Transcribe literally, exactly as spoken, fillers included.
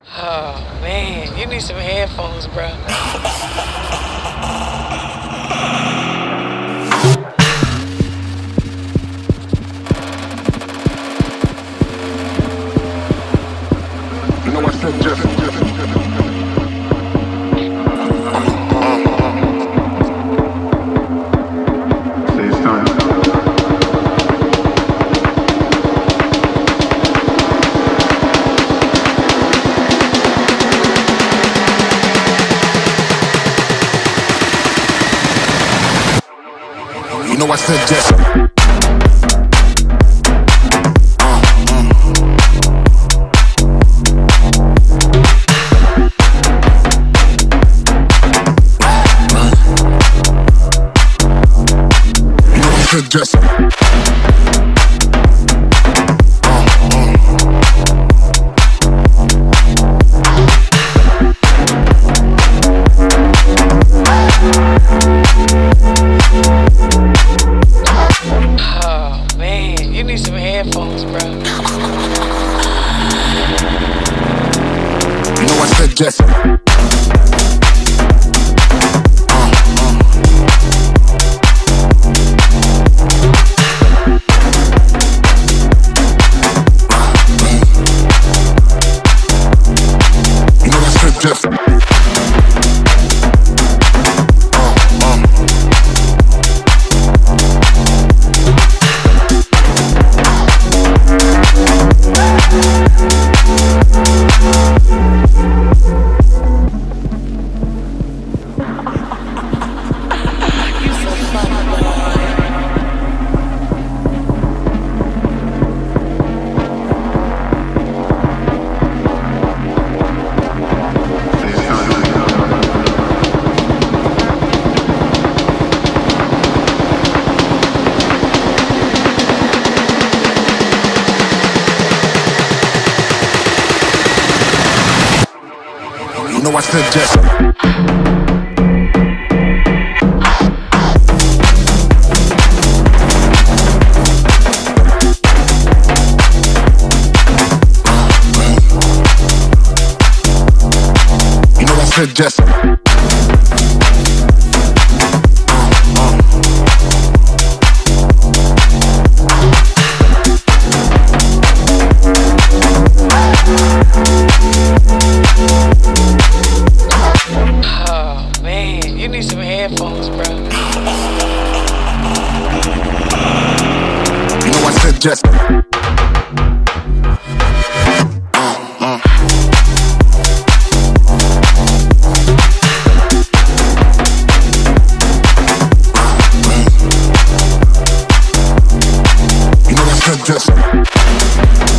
Oh man, you need some headphones, bro. You know I said just, just, just, just. You know I said just. Just Oh man, you need some headphones, bro. You know I said just. Just. You know I said just. You know I said just. Oh man, you need some headphones, bro. You know I said just. You know I said just.